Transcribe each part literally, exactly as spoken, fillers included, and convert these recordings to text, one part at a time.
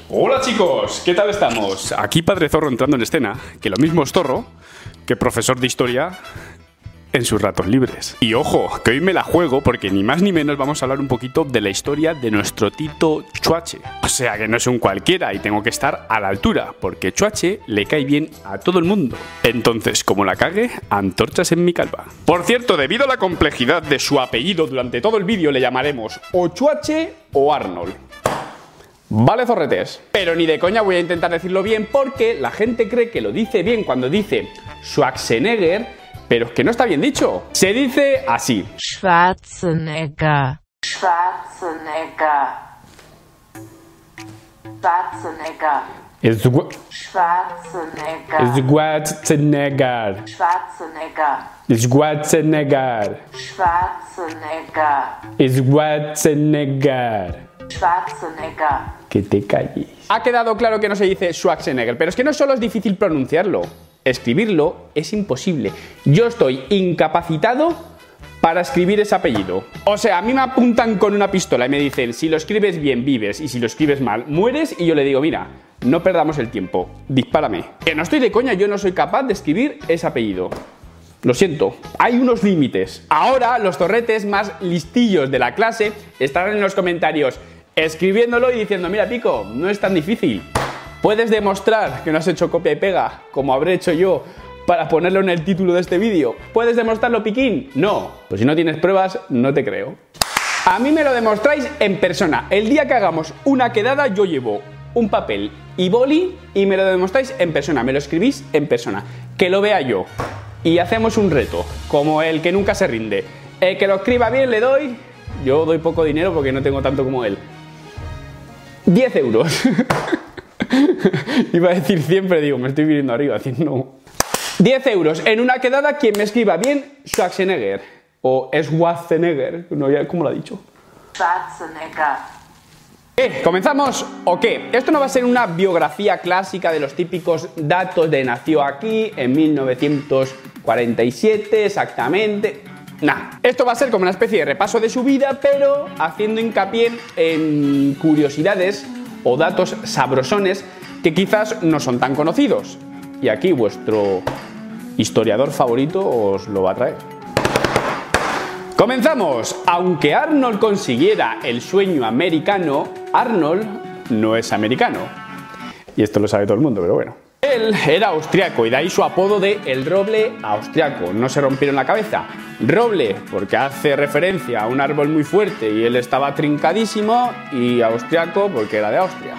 Hola chicos, ¿qué tal estamos? Aquí Padre Zorro entrando en escena, que lo mismo es zorro que profesor de historia en sus ratos libres. Y ojo, que hoy me la juego porque ni más ni menos vamos a hablar un poquito de la historia de nuestro Tito Chuache. O sea que no es un cualquiera y tengo que estar a la altura, porque Chuache le cae bien a todo el mundo. Entonces, como la cague, antorchas en mi calva. Por cierto, debido a la complejidad de su apellido, durante todo el vídeo le llamaremos o Chuache o Arnold. Vale, zorretes, pero ni de coña voy a intentar decirlo bien porque la gente cree que lo dice bien cuando dice Schwarzenegger, pero es que no está bien dicho. Se dice así: Schwarzenegger. Schwarzenegger. Schwarzenegger. Es Schwarzenegger. Es Schwarzenegger. Schwarzenegger. Es Schwarzenegger. Schwarzenegger. Es Schwarzenegger. Schwarzenegger. Que te calles. Ha quedado claro que no se dice Schwarzenegger, pero es que no solo es difícil pronunciarlo, escribirlo es imposible. Yo estoy incapacitado para escribir ese apellido. O sea, a mí me apuntan con una pistola y me dicen, si lo escribes bien, vives, y si lo escribes mal, mueres, y yo le digo, mira, no perdamos el tiempo, dispárame. Que no estoy de coña, yo no soy capaz de escribir ese apellido. Lo siento, hay unos límites. Ahora los zorretes más listillos de la clase estarán en los comentarios escribiéndolo y diciendo, mira Pico, no es tan difícil. ¿Puedes demostrar que no has hecho copia y pega, como habré hecho yo, para ponerlo en el título de este vídeo? ¿Puedes demostrarlo, Piquín? No. Pues si no tienes pruebas, no te creo. A mí me lo demostráis en persona. El día que hagamos una quedada, yo llevo un papel y boli y me lo demostráis en persona. Me lo escribís en persona. Que lo vea yo. Y hacemos un reto, como el que nunca se rinde. El que lo escriba bien le doy... Yo doy poco dinero porque no tengo tanto como él. diez euros. Iba a decir cien, pero digo, me estoy viniendo arriba, cien no. diez euros en una quedada quien me escriba bien Schwarzenegger. O Schwarzenegger, no, ¿cómo lo ha dicho? Schwarzenegger. ¿Qué? ¿Comenzamos o qué? Esto no va a ser una biografía clásica de los típicos datos de nació aquí en mil novecientos cuarenta y siete exactamente. Nah, esto va a ser como una especie de repaso de su vida, pero haciendo hincapié en curiosidades o datos sabrosones que quizás no son tan conocidos. Y aquí vuestro historiador favorito os lo va a traer. ¡Comenzamos! Aunque Arnold consiguiera el sueño americano, Arnold no es americano. Y esto lo sabe todo el mundo, pero bueno. Él era austriaco y de ahí su apodo de el roble austriaco. No se rompieron la cabeza. Roble porque hace referencia a un árbol muy fuerte y él estaba trincadísimo, y austriaco porque era de Austria.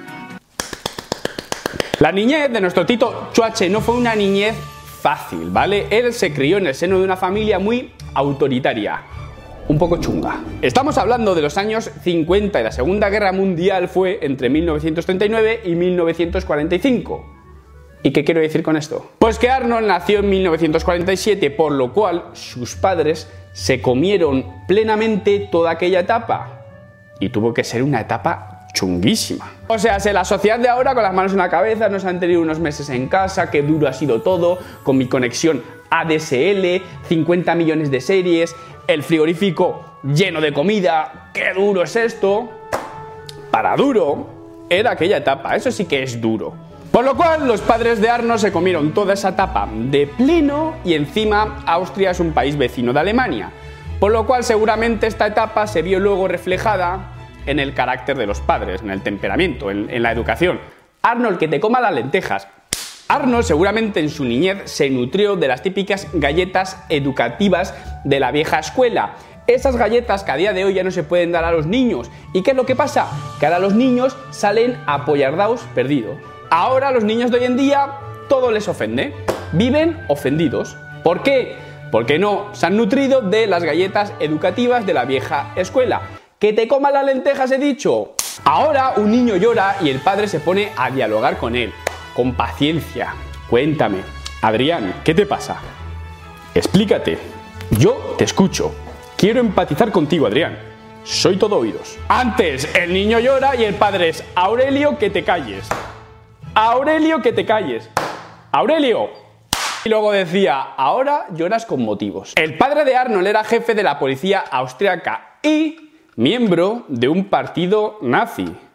La niñez de nuestro Tito Chuache no fue una niñez fácil, ¿vale? Él se crió en el seno de una familia muy autoritaria, un poco chunga. Estamos hablando de los años cincuenta y la Segunda Guerra Mundial fue entre mil novecientos treinta y nueve y mil novecientos cuarenta y cinco. ¿Y qué quiero decir con esto? Pues que Arnold nació en mil novecientos cuarenta y siete, por lo cual sus padres se comieron plenamente toda aquella etapa. Y tuvo que ser una etapa chunguísima. O sea, se la sociedad de ahora con las manos en la cabeza, nos han tenido unos meses en casa, qué duro ha sido todo, con mi conexión A D S L, cincuenta millones de series, el frigorífico lleno de comida, qué duro es esto. Para duro era aquella etapa, eso sí que es duro. Por lo cual los padres de Arnold se comieron toda esa etapa de pleno y encima Austria es un país vecino de Alemania. Por lo cual seguramente esta etapa se vio luego reflejada en el carácter de los padres, en el temperamento, en, en la educación. Arnold, que te coma las lentejas. Arnold seguramente en su niñez se nutrió de las típicas galletas educativas de la vieja escuela. Esas galletas que a día de hoy ya no se pueden dar a los niños. ¿Y qué es lo que pasa? Que ahora los niños salen apollardaos perdidos. Ahora a los niños de hoy en día todo les ofende. Viven ofendidos. ¿Por qué? Porque no se han nutrido de las galletas educativas de la vieja escuela. ¡Que te coma las lentejas, he dicho! Ahora un niño llora y el padre se pone a dialogar con él. Con paciencia. Cuéntame, Adrián, ¿qué te pasa? Explícate. Yo te escucho. Quiero empatizar contigo, Adrián. Soy todo oídos. Antes el niño llora y el padre es Aurelio, que te calles. Aurelio, que te calles. Aurelio. Y luego decía, ahora lloras con motivos. El padre de Arnold era jefe de la policía austriaca y miembro de un partido nazi.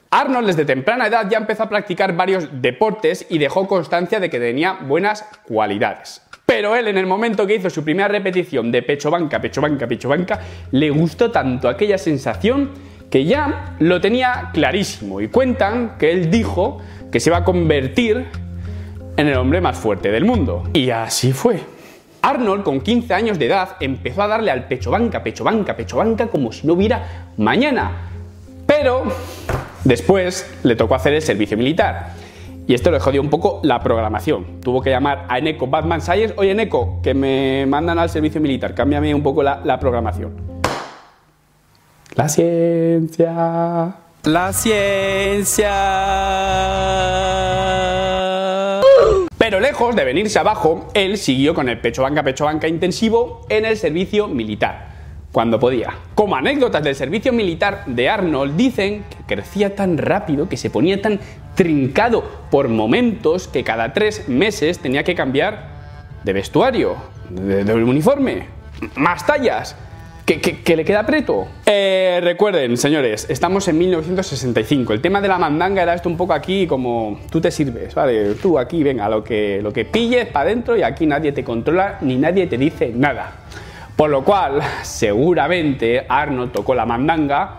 Arnold desde temprana edad ya empezó a practicar varios deportes y dejó constancia de que tenía buenas cualidades. Pero él, en el momento que hizo su primera repetición de pecho banca, pecho banca, pecho banca, le gustó tanto aquella sensación que ya lo tenía clarísimo, y cuentan que él dijo que se iba a convertir en el hombre más fuerte del mundo. Y así fue. Arnold, con quince años de edad, empezó a darle al pecho banca, pecho banca, pecho banca como si no hubiera mañana. Pero después le tocó hacer el servicio militar. Y esto le jodió un poco la programación. Tuvo que llamar a Eneco Batman Science. Oye, Eneco, que me mandan al servicio militar. Cámbiame un poco la, la programación. La ciencia. La ciencia. Pero lejos de venirse abajo, él siguió con el pecho banca, pecho banca intensivo en el servicio militar, cuando podía. Como anécdotas del servicio militar de Arnold, dicen que crecía tan rápido, que se ponía tan trincado por momentos, que cada tres meses tenía que cambiar de vestuario, de, de uniforme, más tallas, que, que, que le queda preto. Eh, recuerden, señores, estamos en mil novecientos sesenta y cinco. El tema de la mandanga era esto un poco aquí como tú te sirves, ¿vale? Tú aquí, venga, lo que, lo que pilles para adentro, y aquí nadie te controla ni nadie te dice nada. Por lo cual, seguramente Arnold tocó la mandanga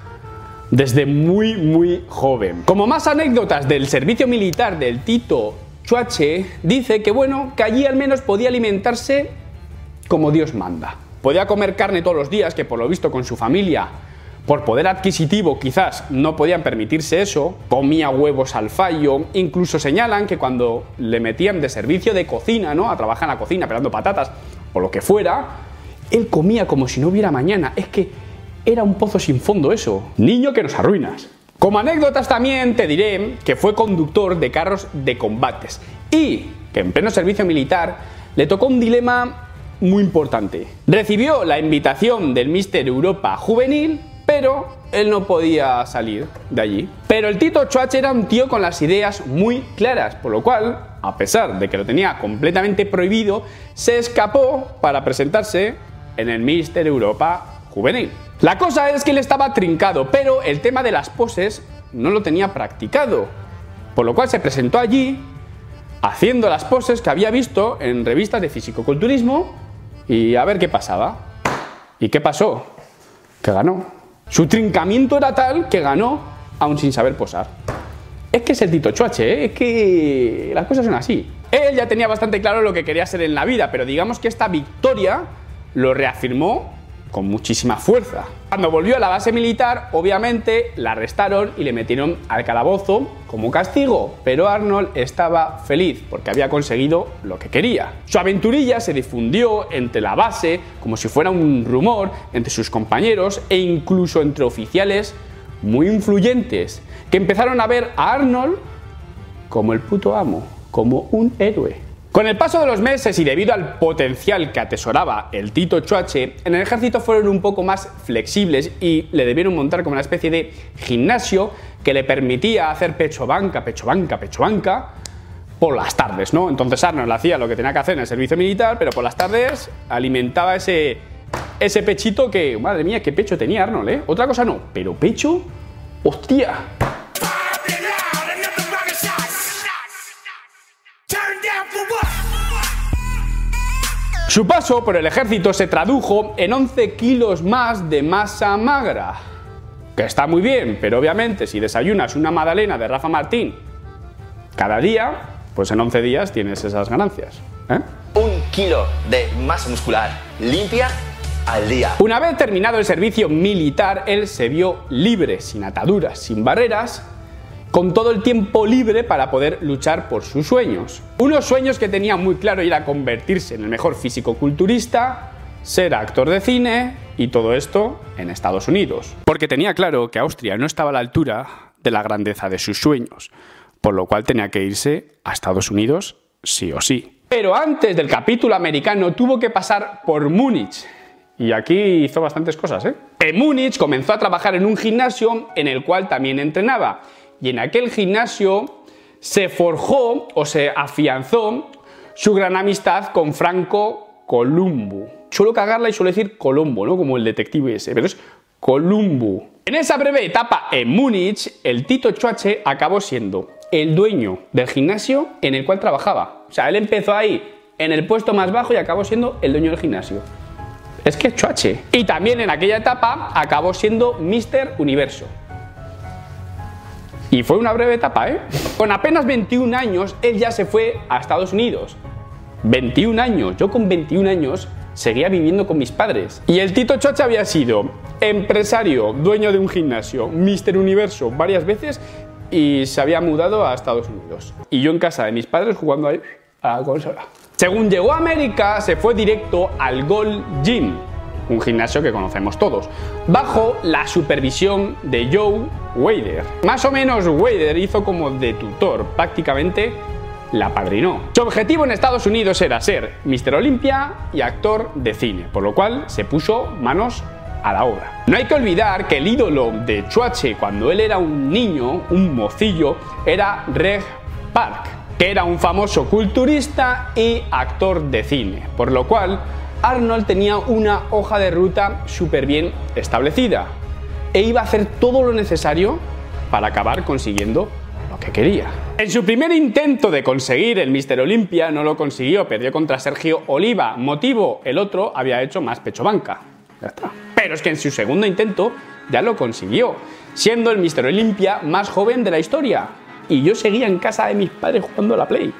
desde muy, muy joven. Como más anécdotas del servicio militar del Tito Chuache, dice que bueno, que allí al menos podía alimentarse como Dios manda. Podía comer carne todos los días, que por lo visto con su familia, por poder adquisitivo quizás no podían permitirse eso. Comía huevos al fallo. Incluso señalan que cuando le metían de servicio de cocina, ¿no?, a trabajar en la cocina pelando patatas o lo que fuera, él comía como si no hubiera mañana. Es que era un pozo sin fondo eso. Niño que nos arruinas. Como anécdotas también te diré que fue conductor de carros de combates y que en pleno servicio militar le tocó un dilema muy importante. Recibió la invitación del míster Europa juvenil, pero él no podía salir de allí. Pero el Tito Chuache era un tío con las ideas muy claras, por lo cual, a pesar de que lo tenía completamente prohibido, se escapó para presentarse en el míster Europa juvenil. La cosa es que él estaba trincado, pero el tema de las poses no lo tenía practicado, por lo cual se presentó allí haciendo las poses que había visto en revistas de fisicoculturismo y a ver qué pasaba. ¿Y qué pasó? Que ganó. Su trincamiento era tal que ganó aún sin saber posar. Es que es el Tito Chuache, ¿eh? Es que las cosas son así. Él ya tenía bastante claro lo que quería ser en la vida, pero digamos que esta victoria lo reafirmó con muchísima fuerza. Cuando volvió a la base militar, obviamente la arrestaron y le metieron al calabozo como castigo, pero Arnold estaba feliz porque había conseguido lo que quería. Su aventurilla se difundió entre la base como si fuera un rumor entre sus compañeros e incluso entre oficiales muy influyentes que empezaron a ver a Arnold como el puto amo, como un héroe. Con el paso de los meses y debido al potencial que atesoraba el Tito Chuache, en el ejército fueron un poco más flexibles y le debieron montar como una especie de gimnasio que le permitía hacer pecho banca, pecho banca, pecho banca por las tardes, ¿no? Entonces Arnold hacía lo que tenía que hacer en el servicio militar, pero por las tardes alimentaba ese, ese pechito que, madre mía, qué pecho tenía Arnold, ¿eh? Otra cosa no, pero pecho, hostia. Su paso por el ejército se tradujo en once kilos más de masa magra, que está muy bien, pero obviamente si desayunas una magdalena de Rafa Martín cada día, pues en once días tienes esas ganancias, ¿eh? Un kilo de masa muscular limpia al día. Una vez terminado el servicio militar, él se vio libre, sin ataduras, sin barreras, con todo el tiempo libre para poder luchar por sus sueños. Unos sueños que tenía muy claro era convertirse en el mejor fisicoculturista, ser actor de cine y todo esto en Estados Unidos. Porque tenía claro que Austria no estaba a la altura de la grandeza de sus sueños, por lo cual tenía que irse a Estados Unidos sí o sí. Pero antes del capítulo americano tuvo que pasar por Múnich. Y aquí hizo bastantes cosas, ¿eh? En Múnich comenzó a trabajar en un gimnasio en el cual también entrenaba. Y en aquel gimnasio se forjó o se afianzó su gran amistad con Franco Columbu. Suelo cagarla y suelo decir Colombo, ¿no? Como el detective ese, pero es Columbu. En esa breve etapa en Múnich, el Tito Chuache acabó siendo el dueño del gimnasio en el cual trabajaba. O sea, él empezó ahí en el puesto más bajo y acabó siendo el dueño del gimnasio. Es que es Chuache. Y también en aquella etapa acabó siendo míster Universo. Y fue una breve etapa, ¿eh? Con apenas veintiún años, él ya se fue a Estados Unidos. veintiún años. Yo con veintiún años seguía viviendo con mis padres. Y el Tito Chuache había sido empresario, dueño de un gimnasio, míster Universo varias veces y se había mudado a Estados Unidos. Y yo en casa de mis padres jugando ahí a la consola. Según llegó a América, se fue directo al Gold Gym, un gimnasio que conocemos todos, bajo la supervisión de Joe Weider. Más o menos Weider hizo como de tutor, prácticamente la padrinó. Su objetivo en Estados Unidos era ser míster Olympia y actor de cine, por lo cual se puso manos a la obra. No hay que olvidar que el ídolo de Chuache cuando él era un niño, un mocillo, era Reg Park, que era un famoso culturista y actor de cine, por lo cual Arnold tenía una hoja de ruta súper bien establecida e iba a hacer todo lo necesario para acabar consiguiendo lo que quería. En su primer intento de conseguir el míster Olympia no lo consiguió, perdió contra Sergio Oliva. Motivo, el otro había hecho más pecho banca. Ya está. Pero es que en su segundo intento ya lo consiguió, siendo el míster Olympia más joven de la historia. Y yo seguía en casa de mis padres jugando a la Play.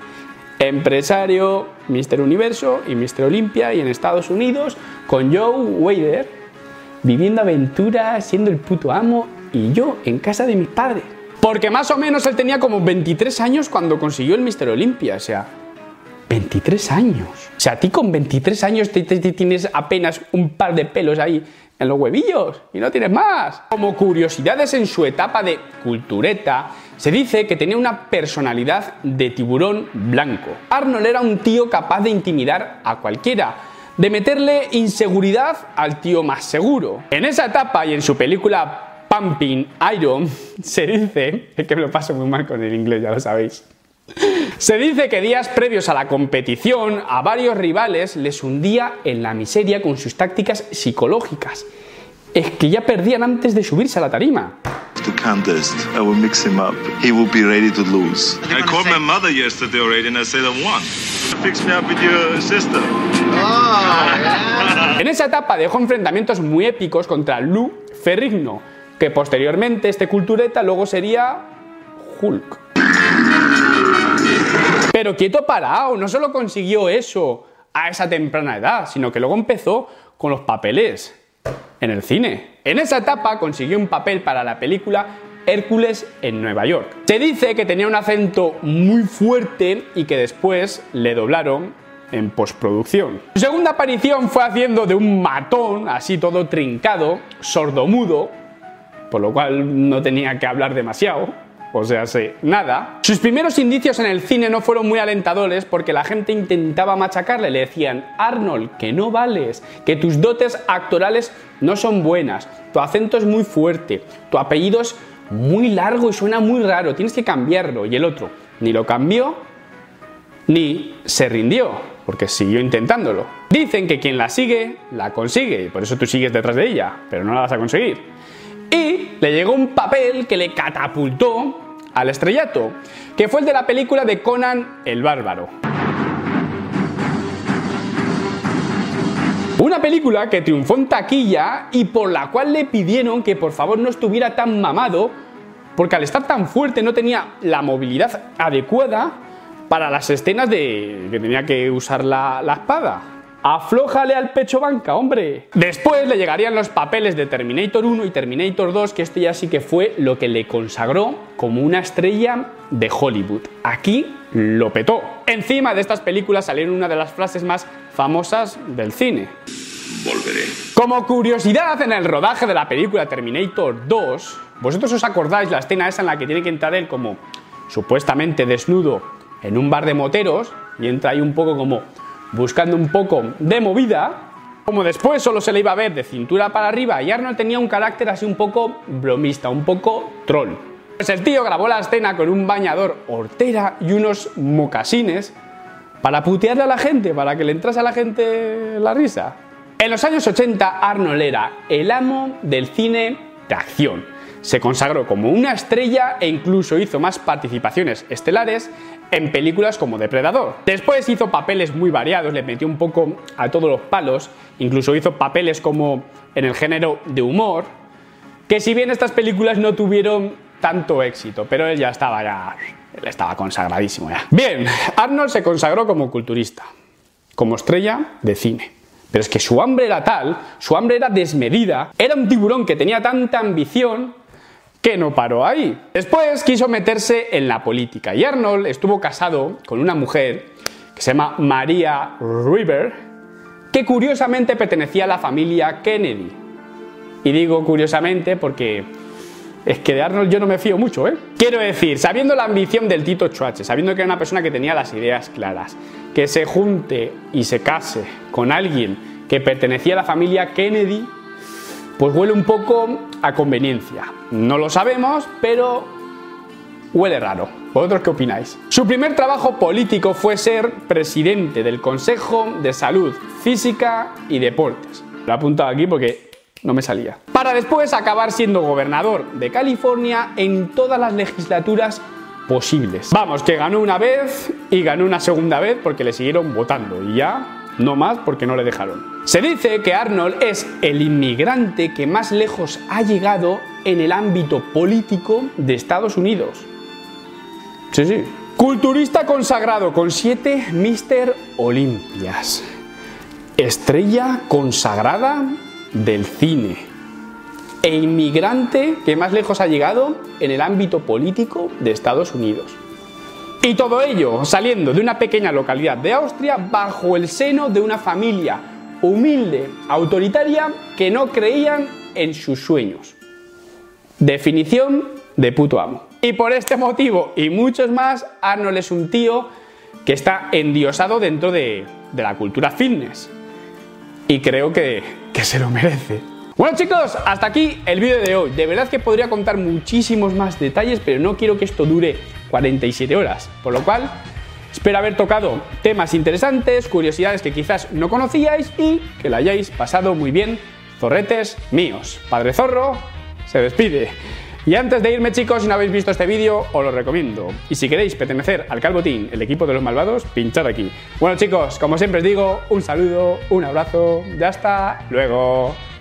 Empresario, míster Universo y míster Olympia y en Estados Unidos con Joe Weider, viviendo aventuras, siendo el puto amo y yo en casa de mis padres. Porque más o menos él tenía como veintitrés años cuando consiguió el míster Olympia, o sea, veintitrés años. O sea, a ti con veintitrés años te, te, te tienes apenas un par de pelos ahí en los huevillos y no tienes más. Como curiosidades en su etapa de cultureta, se dice que tenía una personalidad de tiburón blanco. Arnold era un tío capaz de intimidar a cualquiera, de meterle inseguridad al tío más seguro. En esa etapa y en su película Pumping Iron, se dice, es que me lo paso muy mal con el inglés, ya lo sabéis. Se dice que días previos a la competición, a varios rivales les hundía en la miseria con sus tácticas psicológicas. Es que ya perdían antes de subirse a la tarima. To contest, I will mix him up. He will be ready to lose. I called my mother yesterday already and I said I won. Fix me up with your sister. Oh, en esa etapa dejó enfrentamientos muy épicos contra Lou Ferrigno, que posteriormente este cultureta luego sería Hulk. Pero quieto parado, no solo consiguió eso a esa temprana edad, sino que luego empezó con los papeles en el cine. En esa etapa consiguió un papel para la película Hércules en Nueva York. Se dice que tenía un acento muy fuerte y que después le doblaron en postproducción. Su segunda aparición fue haciendo de un matón, así todo trincado, sordomudo, por lo cual no tenía que hablar demasiado. O sea, sé, nada. Sus primeros indicios en el cine no fueron muy alentadores porque la gente intentaba machacarle. Le decían, Arnold, que no vales, que tus dotes actorales no son buenas, tu acento es muy fuerte, tu apellido es muy largo y suena muy raro, tienes que cambiarlo. Y el otro ni lo cambió ni se rindió, porque siguió intentándolo. Dicen que quien la sigue, la consigue, y por eso tú sigues detrás de ella, pero no la vas a conseguir. Y le llegó un papel que le catapultó al estrellato, que fue el de la película de Conan el Bárbaro. Una película que triunfó en taquilla y por la cual le pidieron que por favor no estuviera tan mamado, porque al estar tan fuerte no tenía la movilidad adecuada para las escenas de que tenía que usar la, la espada. Aflójale al pecho banca, hombre. Después le llegarían los papeles de Terminator uno y Terminator dos, que esto ya sí que fue lo que le consagró como una estrella de Hollywood. Aquí lo petó. Encima de estas películas salieron una de las frases más famosas del cine. Volveré. Como curiosidad, en el rodaje de la película Terminator dos, ¿vosotros os acordáis la escena esa en la que tiene que entrar él como supuestamente desnudo en un bar de moteros y entra ahí un poco como buscando un poco de movida? Como después solo se le iba a ver de cintura para arriba y Arnold tenía un carácter así un poco bromista, un poco troll. Pues el tío grabó la escena con un bañador hortera y unos mocasines para putearle a la gente, para que le entrase a la gente la risa. En los años ochenta Arnold era el amo del cine de acción. Se consagró como una estrella e incluso hizo más participaciones estelares en películas como Depredador. Después hizo papeles muy variados, le metió un poco a todos los palos, incluso hizo papeles como en el género de humor, que si bien estas películas no tuvieron tanto éxito, pero él ya estaba ya, él estaba consagradísimo ya. Bien, Arnold se consagró como culturista, como estrella de cine. Pero es que su hambre era tal, su hambre era desmedida, era un tiburón que tenía tanta ambición que no paró ahí. Después quiso meterse en la política y Arnold estuvo casado con una mujer que se llama Maria River, que curiosamente pertenecía a la familia Kennedy. Y digo curiosamente porque es que de Arnold yo no me fío mucho, ¿eh? Quiero decir, sabiendo la ambición del Tito Chuache, sabiendo que era una persona que tenía las ideas claras, que se junte y se case con alguien que pertenecía a la familia Kennedy, pues huele un poco a conveniencia. No lo sabemos, pero huele raro. ¿Vosotros qué opináis? Su primer trabajo político fue ser presidente del Consejo de Salud Física y Deportes. Lo he apuntado aquí porque no me salía. Para después acabar siendo gobernador de California en todas las legislaturas posibles. Vamos, que ganó una vez y ganó una segunda vez porque le siguieron votando y ya no más porque no le dejaron. Se dice que Arnold es el inmigrante que más lejos ha llegado en el ámbito político de Estados Unidos. Sí, sí. Culturista consagrado con siete míster Olimpias. Estrella consagrada del cine. E inmigrante que más lejos ha llegado en el ámbito político de Estados Unidos. Y todo ello saliendo de una pequeña localidad de Austria bajo el seno de una familia humilde, autoritaria, que no creían en sus sueños. Definición de puto amo. Y por este motivo y muchos más, Arnold es un tío que está endiosado dentro de, de la cultura fitness. Y creo que, que se lo merece. Bueno chicos, hasta aquí el vídeo de hoy. De verdad que podría contar muchísimos más detalles, pero no quiero que esto dure cuarenta y siete horas. Por lo cual, espero haber tocado temas interesantes, curiosidades que quizás no conocíais y que lo hayáis pasado muy bien, zorretes míos. Padre Zorro se despide. Y antes de irme chicos, si no habéis visto este vídeo, os lo recomiendo. Y si queréis pertenecer al Calvo Team, el equipo de los malvados, pinchad aquí. Bueno chicos, como siempre os digo, un saludo, un abrazo y hasta luego.